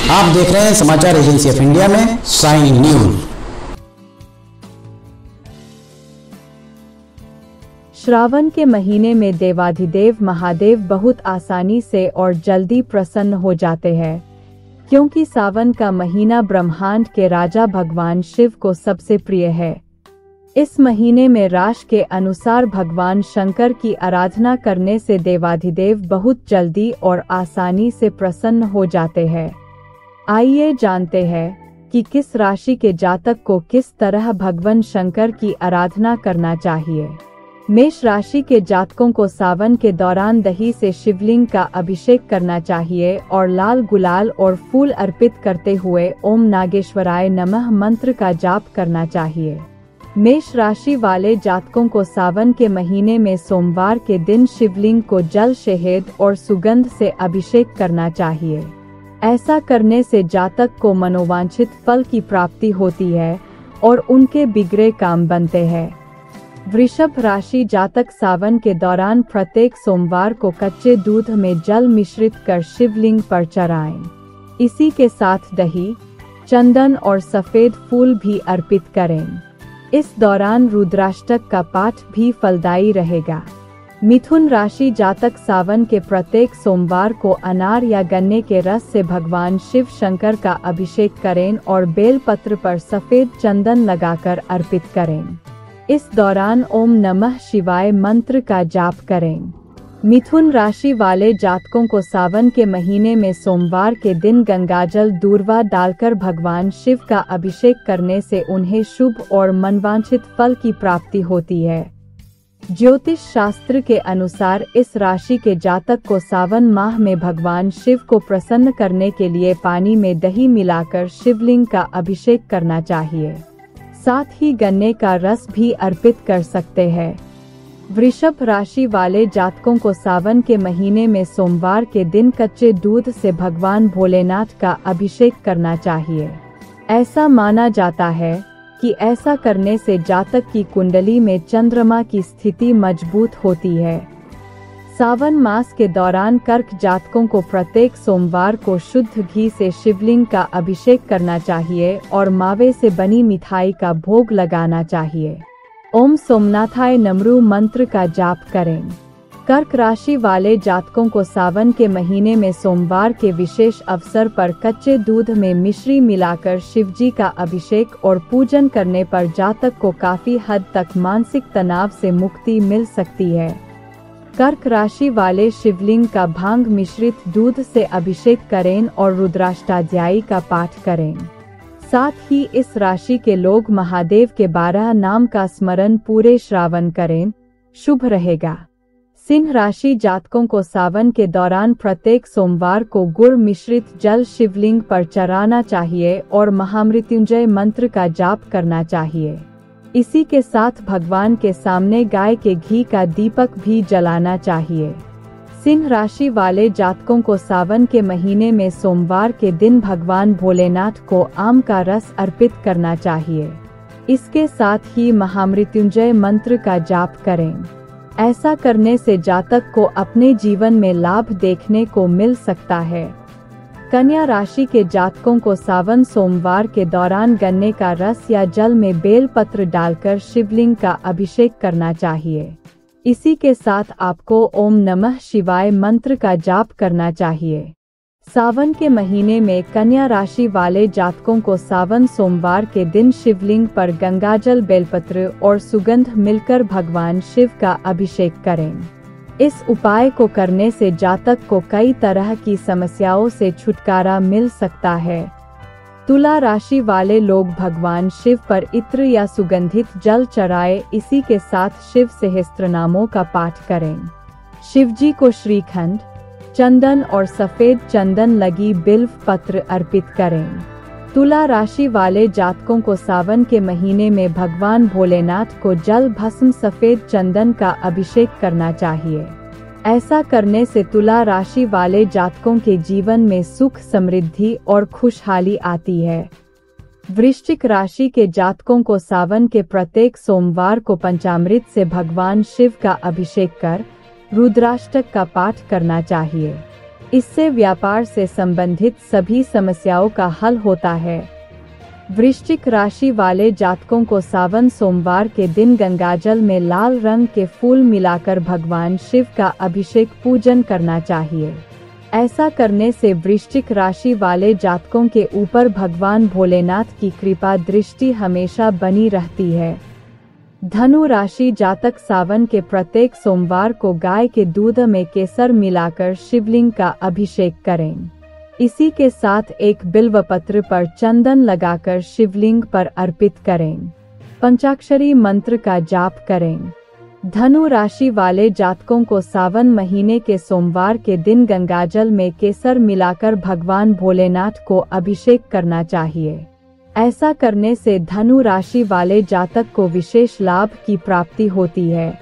आप देख रहे हैं समाचार एजेंसी ऑफ इंडिया में साइन न्यूज। श्रावण के महीने में देवाधिदेव महादेव बहुत आसानी से और जल्दी प्रसन्न हो जाते हैं, क्योंकि सावन का महीना ब्रह्मांड के राजा भगवान शिव को सबसे प्रिय है। इस महीने में राशि के अनुसार भगवान शंकर की आराधना करने से देवाधिदेव बहुत जल्दी और आसानी से प्रसन्न हो जाते हैं। आइए जानते हैं कि किस राशि के जातक को किस तरह भगवान शंकर की आराधना करना चाहिए। मेष राशि के जातकों को सावन के दौरान दही से शिवलिंग का अभिषेक करना चाहिए और लाल गुलाल और फूल अर्पित करते हुए ओम नागेश्वराय नमः मंत्र का जाप करना चाहिए। मेष राशि वाले जातकों को सावन के महीने में सोमवार के दिन शिवलिंग को जल शहद और सुगंध से अभिषेक करना चाहिए। ऐसा करने से जातक को मनोवांछित फल की प्राप्ति होती है और उनके बिगड़े काम बनते हैं। वृषभ राशि जातक सावन के दौरान प्रत्येक सोमवार को कच्चे दूध में जल मिश्रित कर शिवलिंग पर चढ़ाएं। इसी के साथ दही, चंदन और सफेद फूल भी अर्पित करें। इस दौरान रुद्राष्टक का पाठ भी फलदायी रहेगा। मिथुन राशि जातक सावन के प्रत्येक सोमवार को अनार या गन्ने के रस से भगवान शिव शंकर का अभिषेक करें और बेल पत्र पर सफेद चंदन लगाकर अर्पित करें। इस दौरान ओम नमः शिवाय मंत्र का जाप करें। मिथुन राशि वाले जातकों को सावन के महीने में सोमवार के दिन गंगाजल दूर्वा डालकर भगवान शिव का अभिषेक करने से उन्हें शुभ और मनवांछित फल की प्राप्ति होती है। ज्योतिष शास्त्र के अनुसार इस राशि के जातक को सावन माह में भगवान शिव को प्रसन्न करने के लिए पानी में दही मिलाकर शिवलिंग का अभिषेक करना चाहिए। साथ ही गन्ने का रस भी अर्पित कर सकते हैं। वृषभ राशि वाले जातकों को सावन के महीने में सोमवार के दिन कच्चे दूध से भगवान भोलेनाथ का अभिषेक करना चाहिए। ऐसा माना जाता है कि ऐसा करने से जातक की कुंडली में चंद्रमा की स्थिति मजबूत होती है। सावन मास के दौरान कर्क जातकों को प्रत्येक सोमवार को शुद्ध घी से शिवलिंग का अभिषेक करना चाहिए और मावे से बनी मिठाई का भोग लगाना चाहिए। ओम सोमनाथाय नमः मंत्र का जाप करें। कर्क राशि वाले जातकों को सावन के महीने में सोमवार के विशेष अवसर पर कच्चे दूध में मिश्री मिलाकर शिवजी का अभिषेक और पूजन करने पर जातक को काफी हद तक मानसिक तनाव से मुक्ति मिल सकती है। कर्क राशि वाले शिवलिंग का भांग मिश्रित दूध से अभिषेक करें और रुद्राष्टाध्यायी का पाठ करें। साथ ही इस राशि के लोग महादेव के 12 नाम का स्मरण पूरे श्रावण करें, शुभ रहेगा। सिंह राशि जातकों को सावन के दौरान प्रत्येक सोमवार को गुड़ मिश्रित जल शिवलिंग पर चढ़ाना चाहिए और महामृत्युंजय मंत्र का जाप करना चाहिए। इसी के साथ भगवान के सामने गाय के घी का दीपक भी जलाना चाहिए। सिंह राशि वाले जातकों को सावन के महीने में सोमवार के दिन भगवान भोलेनाथ को आम का रस अर्पित करना चाहिए। इसके साथ ही महामृत्युंजय मंत्र का जाप करें। ऐसा करने से जातक को अपने जीवन में लाभ देखने को मिल सकता है। कन्या राशि के जातकों को सावन सोमवार के दौरान गन्ने का रस या जल में बेल पत्र डालकर शिवलिंग का अभिषेक करना चाहिए। इसी के साथ आपको ओम नमः शिवाय मंत्र का जाप करना चाहिए। सावन के महीने में कन्या राशि वाले जातकों को सावन सोमवार के दिन शिवलिंग पर गंगाजल बेलपत्र और सुगंध मिलकर भगवान शिव का अभिषेक करें। इस उपाय को करने से जातक को कई तरह की समस्याओं से छुटकारा मिल सकता है। तुला राशि वाले लोग भगवान शिव पर इत्र या सुगंधित जल चढ़ाए। इसी के साथ शिव सहस्त्रनामों का पाठ करें। शिवजी को श्रीखंड, चंदन और सफेद चंदन लगी बिल्व पत्र अर्पित करें। तुला राशि वाले जातकों को सावन के महीने में भगवान भोलेनाथ को जल भस्म सफेद चंदन का अभिषेक करना चाहिए। ऐसा करने से तुला राशि वाले जातकों के जीवन में सुख, समृद्धि और खुशहाली आती है। वृश्चिक राशि के जातकों को सावन के प्रत्येक सोमवार को पंचामृत से भगवान शिव का अभिषेक कर रुद्राष्टक का पाठ करना चाहिए। इससे व्यापार से संबंधित सभी समस्याओं का हल होता है। वृश्चिक राशि वाले जातकों को सावन सोमवार के दिन गंगाजल में लाल रंग के फूल मिलाकर भगवान शिव का अभिषेक पूजन करना चाहिए। ऐसा करने से वृश्चिक राशि वाले जातकों के ऊपर भगवान भोलेनाथ की कृपा दृष्टि हमेशा बनी रहती है। धनु राशि जातक सावन के प्रत्येक सोमवार को गाय के दूध में केसर मिलाकर शिवलिंग का अभिषेक करें। इसी के साथ एक बिल्वपत्र पर चंदन लगाकर शिवलिंग पर अर्पित करें। पंचाक्षरी मंत्र का जाप करें। धनु राशि वाले जातकों को सावन महीने के सोमवार के दिन गंगाजल में केसर मिलाकर भगवान भोलेनाथ को अभिषेक करना चाहिए। ऐसा करने से धनु राशि वाले जातक को विशेष लाभ की प्राप्ति होती है।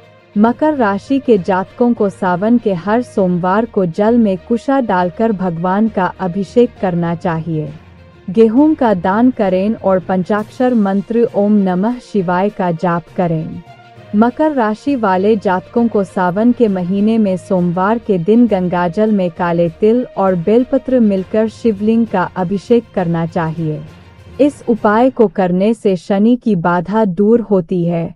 मकर राशि के जातकों को सावन के हर सोमवार को जल में कुशा डालकर भगवान का अभिषेक करना चाहिए। गेहूं का दान करें और पंचाक्षर मंत्र ओम नमः शिवाय का जाप करें। मकर राशि वाले जातकों को सावन के महीने में सोमवार के दिन गंगाजल में काले तिल और बेलपत्र मिलकर शिवलिंग का अभिषेक करना चाहिए। इस उपाय को करने से शनि की बाधा दूर होती है,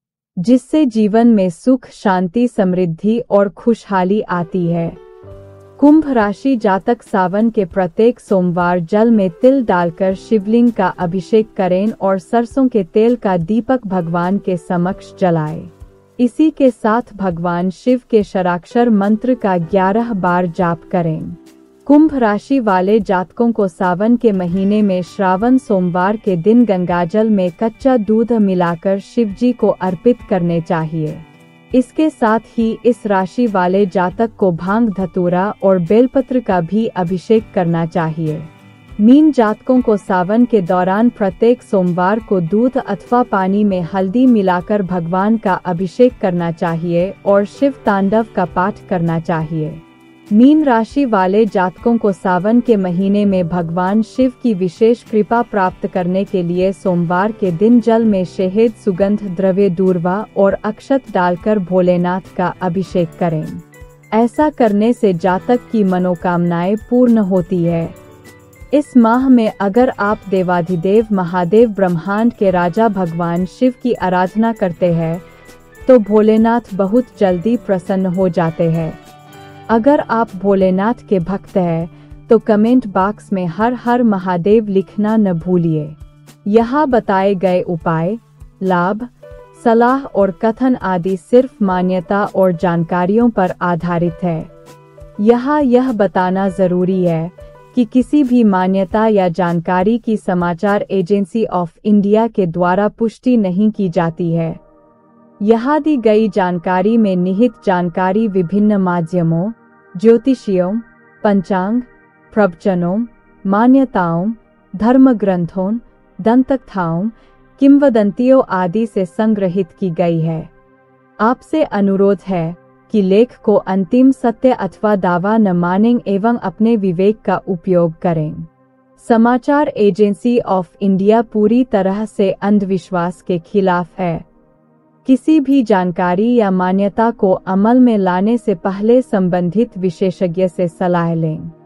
जिससे जीवन में सुख, शांति, समृद्धि और खुशहाली आती है। कुंभ राशि जातक सावन के प्रत्येक सोमवार जल में तिल डालकर शिवलिंग का अभिषेक करें और सरसों के तेल का दीपक भगवान के समक्ष जलाएं। इसी के साथ भगवान शिव के षडाक्षर मंत्र का 11 बार जाप करें। कुंभ राशि वाले जातकों को सावन के महीने में श्रावण सोमवार के दिन गंगाजल में कच्चा दूध मिलाकर शिवजी को अर्पित करने चाहिए। इसके साथ ही इस राशि वाले जातक को भांग, धतूरा और बेलपत्र का भी अभिषेक करना चाहिए। मीन जातकों को सावन के दौरान प्रत्येक सोमवार को दूध अथवा पानी में हल्दी मिलाकर भगवान का अभिषेक करना चाहिए और शिव तांडव का पाठ करना चाहिए। मीन राशि वाले जातकों को सावन के महीने में भगवान शिव की विशेष कृपा प्राप्त करने के लिए सोमवार के दिन जल में शहद, सुगंध द्रव्य, दूर्वा और अक्षत डालकर भोलेनाथ का अभिषेक करें। ऐसा करने से जातक की मनोकामनाएं पूर्ण होती है। इस माह में अगर आप देवाधिदेव महादेव ब्रह्मांड के राजा भगवान शिव की आराधना करते हैं तो भोलेनाथ बहुत जल्दी प्रसन्न हो जाते हैं। अगर आप भोलेनाथ के भक्त हैं तो कमेंट बॉक्स में हर हर महादेव लिखना न भूलिए। यहाँ बताए गए उपाय, लाभ, सलाह और कथन आदि सिर्फ मान्यता और जानकारियों पर आधारित है। यहाँ यह बताना जरूरी है कि किसी भी मान्यता या जानकारी की समाचार एजेंसी ऑफ इंडिया के द्वारा पुष्टि नहीं की जाती है। यहाँ दी गई जानकारी में निहित जानकारी विभिन्न माध्यमों, ज्योतिषियों, पंचांग, प्रवचनों, मान्यताओं, धर्म ग्रंथों, दंतकथाओं, किंवदंतियों आदि से संग्रहित की गई है। आपसे अनुरोध है कि लेख को अंतिम सत्य अथवा दावा न मानें एवं अपने विवेक का उपयोग करें। समाचार एजेंसी ऑफ इंडिया पूरी तरह से अंधविश्वास के खिलाफ है। किसी भी जानकारी या मान्यता को अमल में लाने से पहले संबंधित विशेषज्ञ से सलाह लें।